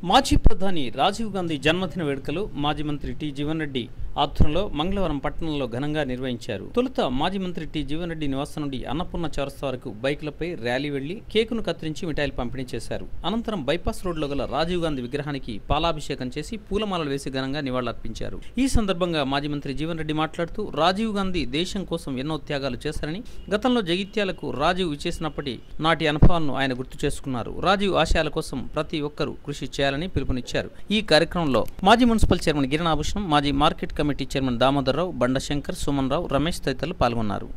మాజీ ప్రధాని రాజీవ్ గాంధీ జన్మదిన వేడుకలు మాజీ మంత్రి టి జీవన్ రెడ్డి ఆధ్వర్యంలో మంగళవారం పట్టణంలో ఘనంగా నిర్వహించారు. తొలుత మాజీ మంత్రి టి జీవన్ రెడ్డి నివాసం నుండి అన్నపూర్ణ చౌరస్తా వరకు బైక్లపై ర్యాలీ వెళ్లి కేకును కత్తిరించి మిఠాయిలు పంపిణీ చేశారు. అనంతరం బైపాస్ రోడ్లో గల రాజీవ్ గాంధీ విగ్రహానికి పాలాభిషేకం చేసి పూలమాలలు వేసి ఘనంగా నివాళులర్పించారు. ఈ సందర్భంగా మాజీ మంత్రి జీవన్ రెడ్డి మాట్లాడుతూ రాజీవ్ గాంధీ దేశం కోసం ఎన్నో త్యాగాలు చేశారని, గతంలో జగిత్యాలకు రాజీవ్ ఇచ్చేసినప్పటి నాటి అనుభవాలను ఆయన గుర్తు చేసుకున్నారు. రాజీవ్ ఆశయాల కోసం ప్రతి ఒక్కరూ కృషి చేయాలని పిలుపునిచ్చారు. ఈ కార్యక్రమంలో మాజీ మున్సిపల్ చైర్మన్ గిరణాభూషణం, మాజీ market committee chairman Damodarrao, Banda Shankar, Suman Rao, Ramesh తదితరులు పాల్గొన్నారు.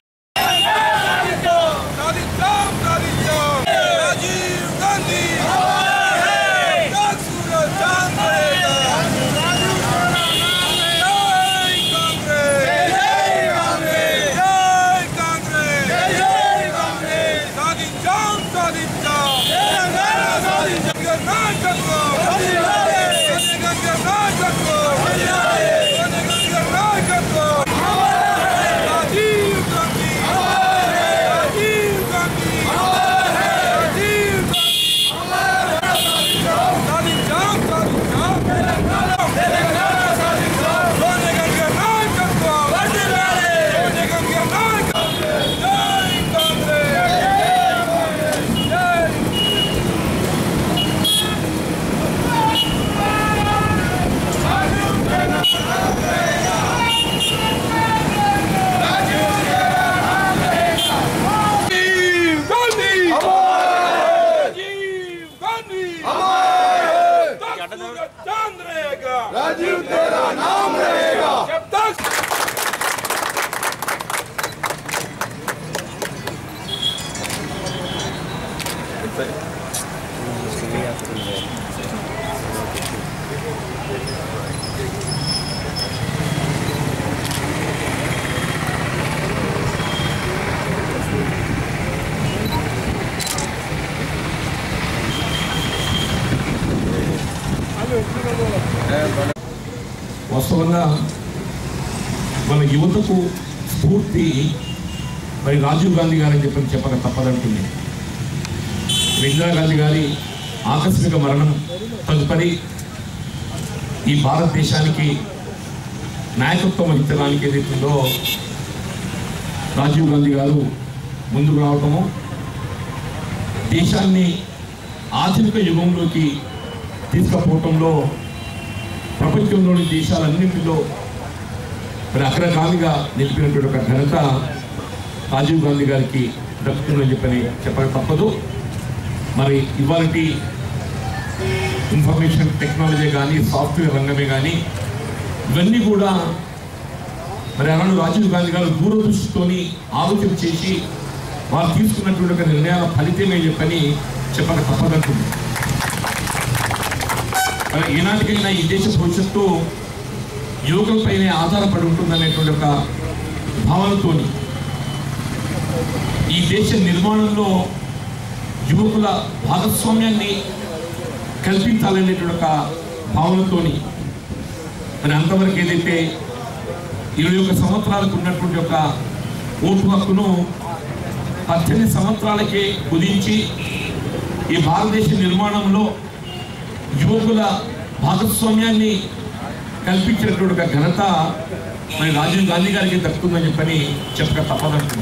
राजीव तेरा नाम रहेगा जब तक వాస్తవంగా మన యువతకు స్ఫూర్తి మరి రాజీవ్ గాంధీ గారని చెప్పక తప్పదంటుంది. ఇందిరాగాంధీ గారి ఆకస్మిక మరణం తదుపరి ఈ భారతదేశానికి నాయకత్వం వహించడానికి ఏదైతుందో రాజీవ్ గాంధీ గారు ముందుకు రావటము, దేశాన్ని ఆధునిక యుగంలోకి తీసుకుపోవటంలో ప్రపంచంలోని దేశాలన్నింటిలో మరి అగ్రగామిగా నిలిపినటువంటి ఒక ఘనత రాజీవ్ గాంధీ గారికి దక్కుతుందని చెప్పక తప్పదు. మరి ఇవాళ ఇన్ఫర్మేషన్ టెక్నాలజీ కానీ, సాఫ్ట్వేర్ రంగమే కానీ, ఇవన్నీ కూడా మరి అలాంటి రాజీవ్ గాంధీ గారు దూరదృష్టితోని ఆలోచన చేసి వారు తీసుకున్నటువంటి ఒక నిర్ణయాల ఫలితమే చెప్పక తప్పదంటుంది. ఈనాటికైనా ఈ దేశ భవిష్యత్తు యువకులపైనే ఆధారపడి ఉంటుందనేటువంటి ఒక భావనతో ఈ దేశ నిర్మాణంలో యువకుల భాగస్వామ్యాన్ని కల్పించాలనేటువంటి ఒక భావనతో మరి అంతవరకు ఏదైతే 21 సంవత్సరాలకు ఉన్నటువంటి ఒక ఓటు హక్కును 18 సంవత్సరాలకే కుదించి ఈ భారతదేశ నిర్మాణంలో యువకుల భాగస్వామ్యాన్ని కల్పించినటువంటి ఒక ఘనత మరి రాజీవ్ గాంధీ గారికి దక్కుతుందని చెప్పక తప్పదంటుంది.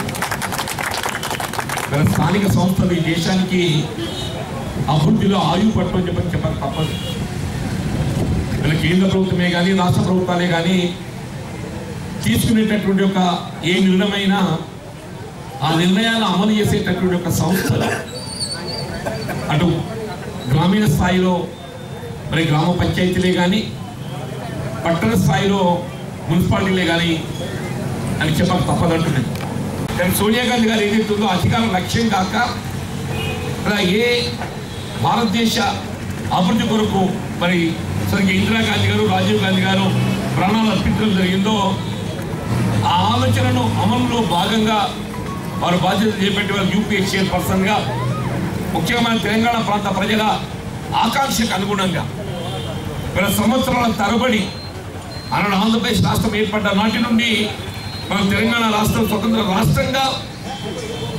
మన స్థానిక సంస్థలు ఈ దేశానికి అభివృద్ధిలో ఆయువు పట్టు అని చెప్పక తప్పదు. మన కేంద్ర ప్రభుత్వమే కానీ, రాష్ట్ర ప్రభుత్వాలే కానీ తీసుకునేటటువంటి ఒక ఏ నిర్ణయమైనా ఆ నిర్ణయాలు అమలు చేసేటటువంటి ఒక సంస్థలు అటు గ్రామీణ స్థాయిలో మరి గ్రామ పంచాయతీలే కానీ, పట్టణ స్థాయిలో మున్సిపాలిటీలే కానీ అని చెప్పక తప్పదంటున్నాయి. కానీ సోనియా గాంధీ గారు ఏదైతుందో అధికారం లక్ష్యం కాక అలా ఏ భారతదేశ అభివృద్ధి కొరకు మరి సరిగ్గా ఇందిరాగాంధీ గారు, రాజీవ్ గాంధీ గారు ప్రాణాలు అర్పించడం జరిగిందో ఆ ఆలోచనను అమలులో భాగంగా వారు బాధ్యత చేపట్టి వారు యూపీఏ చైర్పర్సన్గా ముఖ్యంగా మన తెలంగాణ ప్రాంత ప్రజల ఆకాంక్షకు అనుగుణంగా గత సంవత్సరాల తరబడి ఆనాడు ఆంధ్రప్రదేశ్ రాష్ట్రం ఏర్పడ్డ నాటి నుండి మన తెలంగాణ రాష్ట్రం స్వతంత్ర రాష్ట్రంగా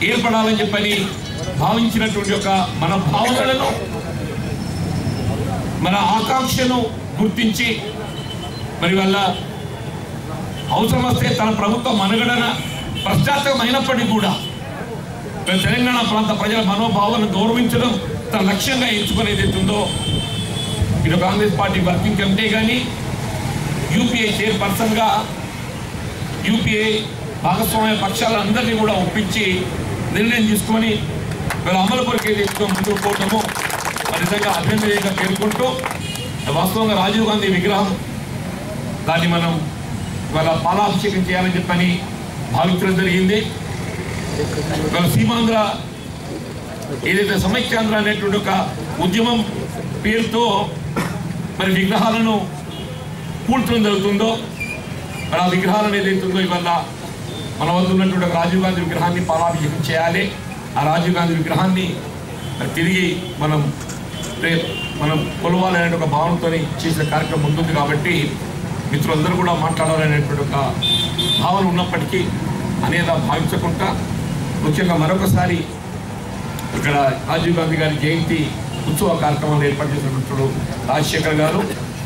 ఏర్పడాలని భావించినటువంటి ఒక మన భావనలను మన ఆకాంక్షను గుర్తించి మరి వల్ల అవసరం వస్తే తన ప్రభుత్వం మనుగడన పశ్చాత్తమైనప్పటికీ కూడా తెలంగాణ ప్రాంత ప్రజల మనోభావాలను గౌరవించడం తన లక్ష్యంగా ఎంచుకునేది ఉందో ఇటు కాంగ్రెస్ పార్టీ వర్కింగ్ కమిటీ కానీ యూపీఏ చైర్పర్సన్గా యూపీఏ భాగస్వామ్య పక్షాలందరినీ కూడా ఒప్పించి నిర్ణయం తీసుకొని వీళ్ళ అమలు కొరకు తీసుకొని ముందుకు పోవటము నిజంగా అభినందనీయంగా పేర్కొంటూ వాస్తవంగా రాజీవ్ గాంధీ విగ్రహం దాన్ని మనం ఇవాళ పాలాభిషేకం చేయాలని చెప్పని భావించడం జరిగింది. ఇవాళ సీమాంధ్ర ఏదైతే సమైక్యాంధ్ర అనేటువంటి ఒక ఉద్యమం పేరుతో మరి విగ్రహాలను కూల్చడం జరుగుతుందో మరి ఆ విగ్రహాలను ఏదైతుందో ఇవాళ మన వద్ద ఉన్నటువంటి రాజీవ్ గాంధీ విగ్రహాన్ని పాలాభిషేకం చేయాలి. ఆ రాజీవ్ గాంధీ విగ్రహాన్ని తిరిగి మనం కొలవాలనే ఒక భావనతో చేసిన కార్యక్రమం ఉంటుంది. కాబట్టి మిత్రులందరూ కూడా మాట్లాడాలనేటువంటి ఒక భావన ఉన్నప్పటికీ అనేది భావించకుండా ముఖ్యంగా మరొకసారి ఇక్కడ రాజీవ్ గాంధీ గారి జయంతి ఉత్సవ కార్యక్రమాలు ఏర్పాటు చేసినప్పుడు రాజశేఖర్ గారు,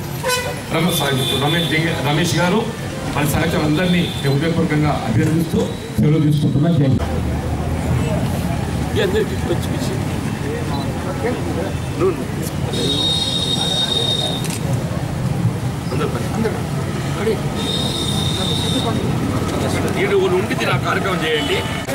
రమేష్ గారు మన సహచరులందరినీ హృదయపూర్వకంగా అభినందిస్తూ సెలవు తీసుకుంటున్నా. ఉంటుంది నా కార్యక్రమం చేయండి.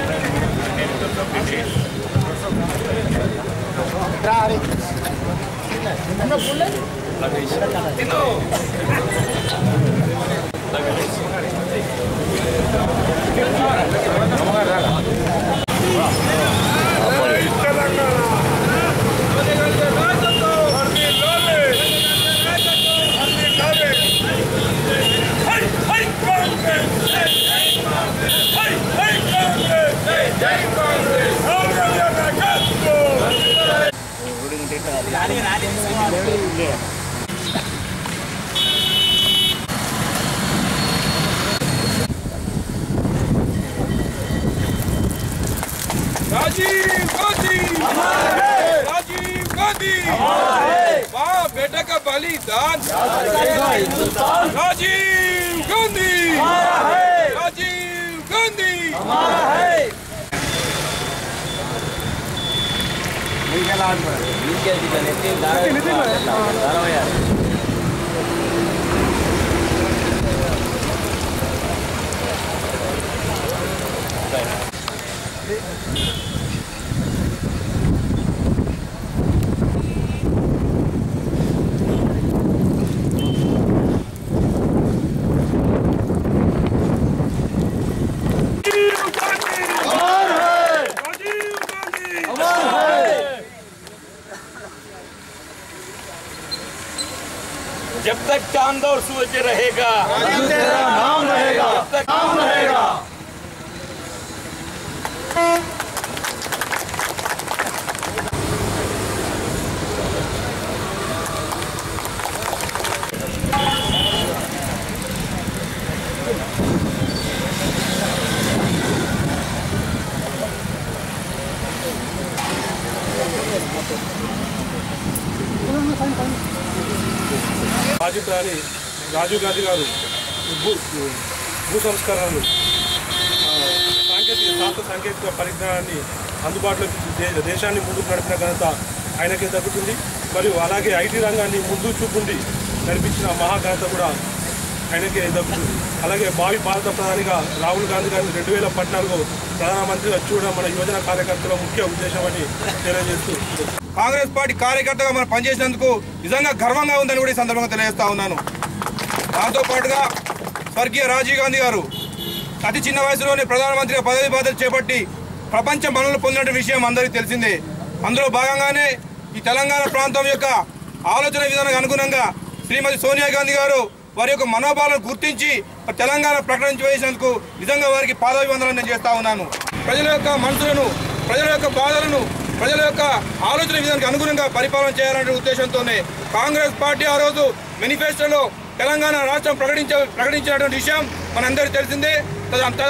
राजीव गांधी राजीव गांधी माँ बेटा का बलिदान राजीव गांधी राजीव गांधी जब तक चांद और सूरज रहेगा तेरा नाम रहेगा, जब तक नाम रहेगा। మాజీ ప్రధాని రాజీవ్ గాంధీ గారు భూ సంస్కరణలు సాంకేతిక పరిజ్ఞానాన్ని అందుబాటులోకి దేశాన్ని ముందుకు నడిపిన ఘనత ఆయనకే దక్కుతుంది. మరియు అలాగే ఐటీ రంగాన్ని ముందు చూపుండి నడిపించిన మహాఘనత కూడా ఆయనకే దక్కుతుంది. అలాగే భావి భారత ప్రధానిగా రాహుల్ గాంధీ గారిని 2014 ప్రధానమంత్రిగా చూడడం మన యువజన కార్యకర్తల ముఖ్య ఉద్దేశం అని తెలియజేస్తూ కాంగ్రెస్ పార్టీ కార్యకర్తగా మనం పనిచేసినందుకు నిజంగా గర్వంగా ఉందని కూడా ఈ సందర్భంగా తెలియజేస్తా ఉన్నాను. దాంతోపాటుగా స్వర్గీయ రాజీవ్ గాంధీ గారు అతి చిన్న వయసులోనే ప్రధానమంత్రిగా పదవి బాధ్యత చేపట్టి ప్రపంచ మన్ననలు పొందిన విషయం అందరికీ తెలిసిందే. అందులో భాగంగానే ఈ తెలంగాణ ప్రాంతం యొక్క ఆలోచన విధానానికి అనుగుణంగా శ్రీమతి సోనియా గాంధీ గారు వారి యొక్క మనోభావాలను గుర్తించి తెలంగాణ ప్రకటించి వేసినందుకు నిజంగా వారికి పాదాభివందనం నేను చేస్తా ఉన్నాను. ప్రజల యొక్క మనసులను, ప్రజల యొక్క బాధలను, ప్రజల యొక్క ఆలోచన విధానానికి అనుగుణంగా పరిపాలన చేయాలనే ఉద్దేశంతోనే కాంగ్రెస్ పార్టీ ఆ రోజు మేనిఫెస్టోలో తెలంగాణ రాష్ట్రం ప్రకటించినటువంటి విషయం మనందరికీ తెలిసిందే.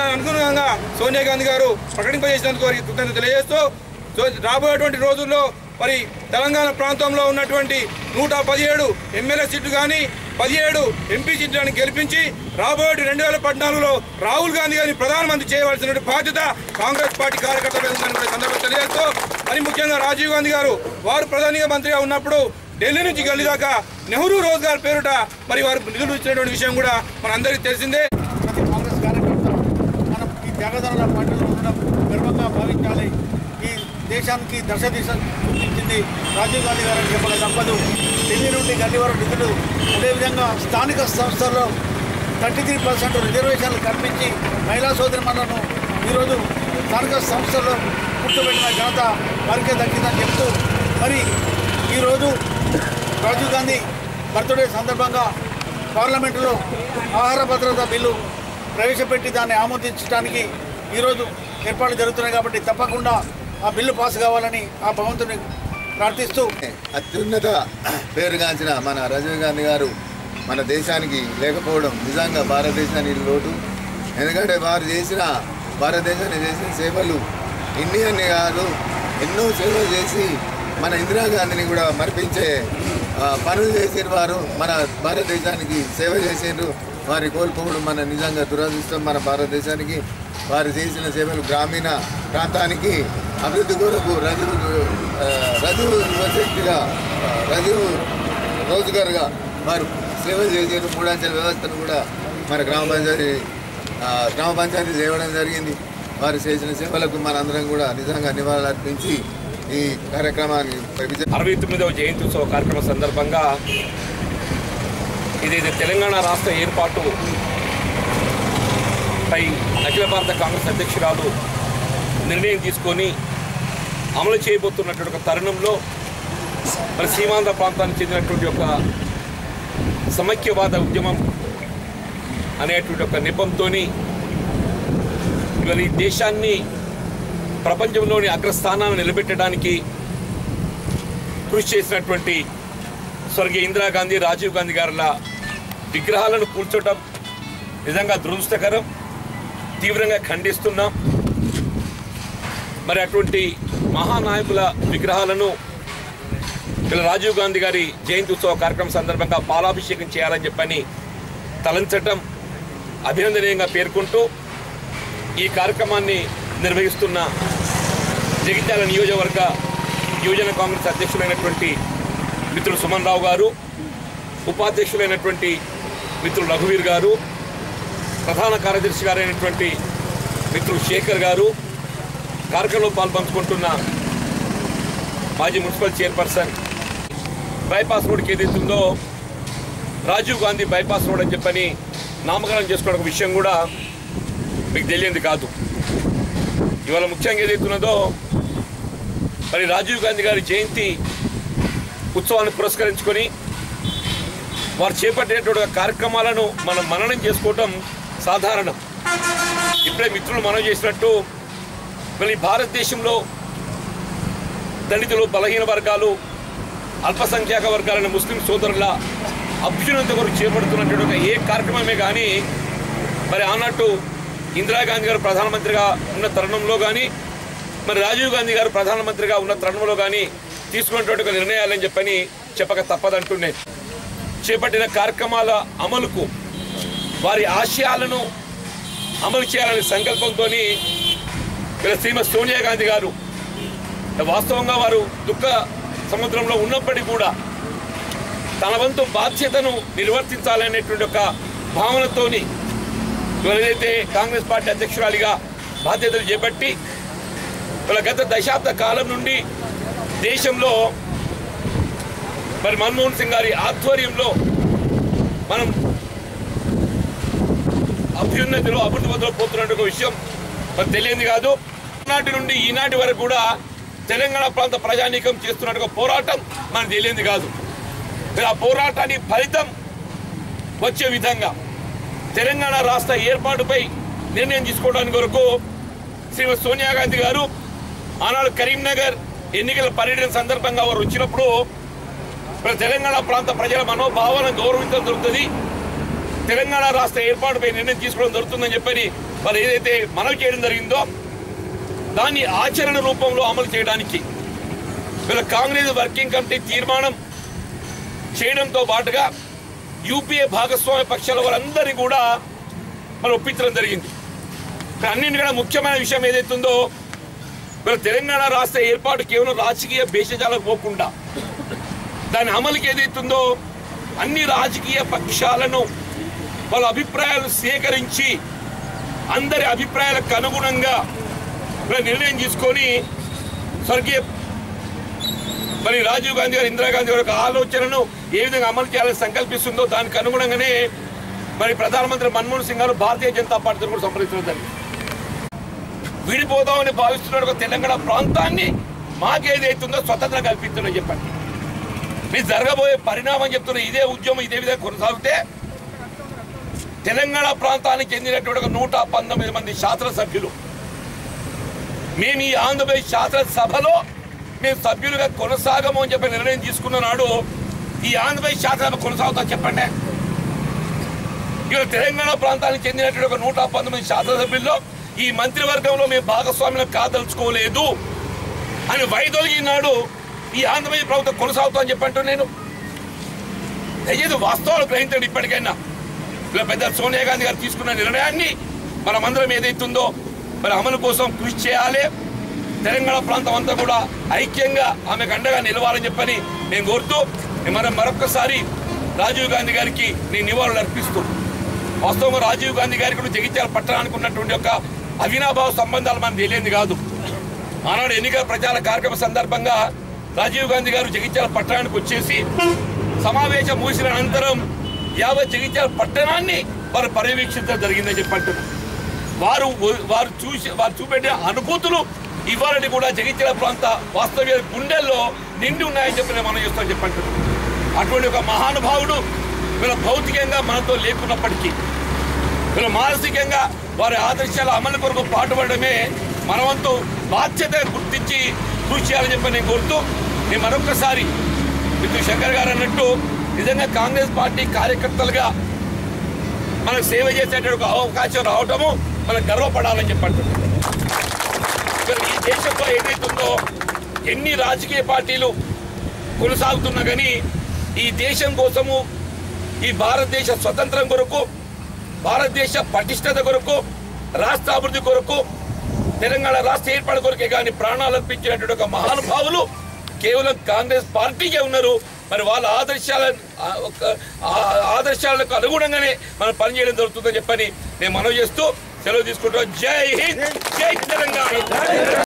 అనుగుణంగా సోనియా గాంధీ గారు ప్రకటింపజేసినందుకు వారికి కృతజ్ఞతలు తెలియజేస్తూ రాబోయేటువంటి రోజుల్లో మరి తెలంగాణ ప్రాంతంలో ఉన్నటువంటి 117 ఎమ్మెల్యే సీట్లు కానీ 17 ఎంపీ సీట్లను గెలిపించి రాబోయే 2014లో రాహుల్ గాంధీ గారిని ప్రధానమంత్రి చేయవలసిన బాధ్యత కాంగ్రెస్ పార్టీ కార్యకర్తల ఉందని సందర్భంగా తెలియజేస్తూ మరి ముఖ్యంగా రాజీవ్ గాంధీ గారు వారు ప్రధాని మంత్రిగా ఉన్నప్పుడు ఢిల్లీ నుంచి గల్లీ దాకా నెహ్రూ రోజ్గార్ పేరుట మరి వారు నిధులు ఇచ్చినటువంటి విషయం కూడా మనందరికీ తెలిసిందే. ప్రతి కాంగ్రెస్ కార్యకర్త మనం ఈ త్యాగదనుల పార్టీలో ఉండడం గర్వంగా భావించాలి. ఈ దేశానికి దశ దిశ చూపించింది రాజీవ్ గాంధీ గారు చెప్పక తప్పదు. ఢిల్లీ నుండి గల్లీ వరకు నిధులు, అదేవిధంగా స్థానిక సంస్థల్లో 33% రిజర్వేషన్లు కల్పించి మహిళా సోదరిమణులను ఈరోజు స్థానిక సంస్థల్లో కూర్చోబెట్టిన ఘనత వారికే దక్కిందని చెప్తూ మరి ఈరోజు రాజీవ్ గాంధీ బర్త్డే సందర్భంగా పార్లమెంటులో ఆహార భద్రత బిల్లు ప్రవేశపెట్టి దాన్ని ఆమోదించడానికి ఈరోజు ఏర్పాట్లు జరుగుతున్నాయి. కాబట్టి తప్పకుండా ఆ బిల్లు పాస్ కావాలని ఆ భగవంతుని ప్రార్థిస్తూ అత్యున్నత పేరుగాంచిన మన రాజీవ్ గాంధీ గారు మన దేశానికి లేకపోవడం నిజంగా భారతదేశానికి లోటు. ఎందుకంటే వారు చేసిన భారతదేశానికి చేసిన సేవలు ఇన్ని కాదు, ఎన్నో సేవలు చేసి మన ఇందిరాగాంధీని కూడా మరిపించే పనులు చేసిన వారు మన భారతదేశానికి సేవ చేసారు. వారి కోల్పోవడం మన నిజంగా దురదృష్టం. మన భారతదేశానికి వారు చేసిన సేవలు గ్రామీణ ప్రాంతానికి అభివృద్ధి కొరకు రజు యువశక్తిగా రజు రోజ్గార్గా వారు సేవలు చేసారు. 3 అంచెల వ్యవస్థను కూడా మన గ్రామ పంచాయతీ చేయడం జరిగింది. వారు చేసిన సేవలకు మనందరం కూడా నిజంగా నివాళులు అర్పించి ఈ కార్యక్రమాన్ని 69వ జయంతి ఉత్సవ కార్యక్రమం సందర్భంగా ఇదైతే తెలంగాణ రాష్ట్ర ఏర్పాటు పై అఖిల భారత కాంగ్రెస్ అధ్యక్షురాలు నిర్ణయం తీసుకొని అమలు చేయబోతున్నటువంటి ఒక తరుణంలో మరి సీమాంధ్ర ప్రాంతానికి చెందినటువంటి ఒక సమైక్యవాద ఉద్యమం అనేటువంటి ఒక నెపంతో ఇవాళ ఈ దేశాన్ని ప్రపంచంలోని అగ్రస్థానాన్ని నిలబెట్టడానికి కృషి చేసినటువంటి స్వర్గీయ ఇందిరాగాంధీ, రాజీవ్ గాంధీ గారుల విగ్రహాలను కూల్చోవడం నిజంగా దురదృష్టకరం. తీవ్రంగా ఖండిస్తున్నాం. మరి అటువంటి మహానాయకుల విగ్రహాలను ఇలా రాజీవ్ గాంధీ గారి జయంతి ఉత్సవ కార్యక్రమం సందర్భంగా పాలాభిషేకం చేయాలని చెప్పని తలంచటం అభినందనీయంగా పేర్కొంటూ ఈ కార్యక్రమాన్ని నిర్వహిస్తున్న జగిత్యాల నియోజకవర్గ యువజన కాంగ్రెస్ అధ్యక్షులైనటువంటి మిత్రులు సుమన్ రావు గారు, ఉపాధ్యక్షులైనటువంటి మిత్రులు రఘువీర్ గారు, ప్రధాన కార్యదర్శి గారైనటువంటి మిత్రులు శేఖర్ గారు, కార్యక్రమంలో పాల్పంచుకుంటున్న మాజీ మున్సిపల్ చైర్పర్సన్, బైపాస్ రోడ్కి ఏదైతుందో రాజీవ్ గాంధీ బైపాస్ రోడ్ అని చెప్పని నామకరణం చేసుకోవడం ఒక విషయం కూడా మీకు తెలియంది కాదు. ఇవాళ ముఖ్యంగా ఏదైతున్నదో మరి రాజీవ్ గాంధీ గారి జయంతి ఉత్సవాన్ని పురస్కరించుకొని వారు చేపట్టేటువంటి కార్యక్రమాలను మనం మననం చేసుకోవటం సాధారణం. ఇప్పుడే మిత్రులు మనం చేసినట్టు మరి భారతదేశంలో దళితులు, బలహీన వర్గాలు, అల్పసంఖ్యాక వర్గాలైన ముస్లిం సోదరుల అభ్యున్నతి కొరకు చేపడుతున్నటువంటి ఏ కార్యక్రమమే కానీ మరి అన్నట్టు ఇందిరాగాంధీ గారు ప్రధానమంత్రిగా ఉన్న తరుణంలో కానీ మరి రాజీవ్ గాంధీ గారు ప్రధానమంత్రిగా ఉన్న తరుణంలో కానీ తీసుకున్నటువంటి నిర్ణయాలని చెప్పని చెప్పక తప్పదంటున్నాయి. చేపట్టిన కార్యక్రమాల అమలుకు వారి ఆశయాలను అమలు చేయాలనే సంకల్పంతో శ్రీమతి సోనియా గాంధీ గారు వాస్తవంగా వారు దుఃఖ సముద్రంలో ఉన్నప్పటికీ కూడా తన వంతు బాధ్యతను నిర్వర్తించాలనేటువంటి ఒక భావనతోని ఏదైతే కాంగ్రెస్ పార్టీ అధ్యక్షురాలిగా బాధ్యతలు చేపట్టి గత దశాబ్ద కాలం నుండి దేశంలో మరి మన్మోహన్ సింగ్ గారి ఆధ్వర్యంలో మనం అభ్యున్నతిలో అభివృద్ధి పథంలో పోతున్నట్టు ఒక విషయం మరి తెలియంది కాదు. నాటి నుండి ఈనాటి వరకు కూడా తెలంగాణ ప్రాంత ప్రజానీకం చేస్తున్నట్టు పోరాటం మనకు తెలియంది కాదు. ఆ పోరాటానికి ఫలితం వచ్చే విధంగా తెలంగాణ రాష్ట్ర ఏర్పాటుపై నిర్ణయం తీసుకోవడానికి వరకు శ్రీమతి సోనియా గాంధీ గారు ఆనాడు కరీంనగర్ ఎన్నికల పర్యటన సందర్భంగా వారు వచ్చినప్పుడు తెలంగాణ ప్రాంత ప్రజల మనోభావాలను గౌరవించడం జరుగుతుంది, తెలంగాణ రాష్ట్ర ఏర్పాటుపై నిర్ణయం తీసుకోవడం జరుగుతుందని చెప్పని వారు ఏదైతే మనవి చేయడం జరిగిందో దాన్ని ఆచరణ రూపంలో అమలు చేయడానికి వీళ్ళ కాంగ్రెస్ వర్కింగ్ కమిటీ తీర్మానం చేయడంతో పాటుగా యూపీఏ భాగస్వామ్య పక్షాల వారందరినీ కూడా మనం ఒప్పించడం జరిగింది. అన్నింటికన్నా ముఖ్యమైన విషయం ఏదైతుందో వీళ్ళ తెలంగాణ రాష్ట్ర ఏర్పాటు కేవలం రాజకీయ భేషజాలకు పోకుండా దాని అమలుకి ఏదైతుందో అన్ని రాజకీయ పక్షాలను వాళ్ళ అభిప్రాయాలు సేకరించి అందరి అభిప్రాయాలకు అనుగుణంగా నిర్ణయం తీసుకొని స్వర్గీయ మరి రాజీవ్ గాంధీ గారు ఇందిరాగాంధీ గారి ఆలోచనను ఏ విధంగా అమలు చేయాలని సంకల్పిస్తుందో దానికి అనుగుణంగానే మరి ప్రధానమంత్రి మన్మోహన్ సింగ్ గారు భారతీయ జనతా పార్టీతో కూడా సంప్రదించడం జరిగింది. విడిపోదామని భావిస్తున్న తెలంగాణ ప్రాంతాన్ని మాకేదైతుందో స్వతంత్రం కల్పిస్తుందని చెప్పండి. మీరు జరగబోయే పరిణామం చెప్తున్న ఇదే ఉద్యమం ఇదే విధంగా కొనసాగితే తెలంగాణ ప్రాంతానికి చెందినటువంటి 119 మంది శాసనసభ్యులు మేము ఈ ఆంధ్రప్రదేశ్ శాసనసభలో మేము సభ్యులుగా కొనసాగము అని చెప్పి నిర్ణయం తీసుకున్న నాడు ఈ ఆంధ్రప్రదేశ్ శాసనసభ కొనసాగుతా చెప్పండి. ఇవాళ తెలంగాణ ప్రాంతానికి చెందినటువంటి 119 శాసనసభ్యుల్లో ఈ మంత్రివర్గంలో మేము భాగస్వామ్యం కాదలుచుకోలేదు అని వైదొలిగినాడు ఈ ఆంధ్రప్రదేశ్ ప్రభుత్వం కొనసాగుతా అని చెప్పంటూ నేను దయచేసి వాస్తవాలు గ్రహించండి. ఇప్పటికైనా ఇలా పెద్ద సోనియా గాంధీ గారు తీసుకున్న నిర్ణయాన్ని మనమందరం ఏదైతుందో మరి అమలు కోసం కృషి చేయాలి. తెలంగాణ ప్రాంతం అంతా కూడా ఐక్యంగా ఆమెకు అండగా నిలవాలని చెప్పని నేను కోరుతూ మనం మరొకసారి రాజీవ్ గాంధీ గారికి నేను నివాళులు అర్పిస్తూ వాస్తవంగా రాజీవ్ గాంధీ గారికి కూడా జగిత్యాల పట్టణానికి ఉన్నటువంటి ఒక అవినాభావ సంబంధాలు మనకు తెలియంది కాదు. ఆనాడు ఎన్నికల ప్రచార కార్యక్రమ సందర్భంగా రాజీవ్ గాంధీ గారు జగిత్యాల పట్టణానికి వచ్చేసి సమావేశం ముగిసిన అనంతరం యావత్ జగిత్యాల పట్టణాన్ని వారు పర్యవేక్షించడం జరిగిందని చెప్పంటున్నారు. వారు చూపెట్టిన అనుభూతులు ఇవ్వాలని కూడా జగిత్యాల ప్రాంత వాస్తవ్య గుండెల్లో నిండి ఉన్నాయని చెప్పి మనం చేస్తామని చెప్పంటున్నాం. అటువంటి ఒక మహానుభావుడు వీళ్ళ భౌతికంగా మనతో లేకున్నప్పటికీ వీళ్ళ మానసికంగా వారి ఆదర్శాల అమలు కొరకు పాటుపడమే మనవంతు బాధ్యత గుర్తించి కృషి చేయాలని చెప్పి నేను కోరుతూ నేను మరొకసారి మిత్రుడు శంకర్ గారు అన్నట్టు నిజంగా కాంగ్రెస్ పార్టీ కార్యకర్తలుగా మనకు సేవ చేసేటువంటి అవకాశం రావటము మనకు గర్వపడాలని చెప్పంటున్నాం. ఈ దేశంలో ఏదైతుందో ఎన్ని రాజకీయ పార్టీలు కొనసాగుతున్నా కానీ ఈ దేశం కోసము ఈ భారతదేశ స్వతంత్రం కొరకు భారతదేశ పటిష్టత కొరకు రాష్ట్ర అభివృద్ధి కొరకు తెలంగాణ రాష్ట్ర ఏర్పాటు కొరకే కానీ ప్రాణాలు అర్పించినటువంటి ఒక మహానుభావులు కేవలం కాంగ్రెస్ పార్టీకే ఉన్నారు. మరి వాళ్ళ ఆదర్శాలకు అనుగుణంగానే మనం పనిచేయడం జరుగుతుందని చెప్పని నేను మనవి చేస్తూ సెలవు తీసుకుంటాం. జై హింద్, జై తెలంగాణ.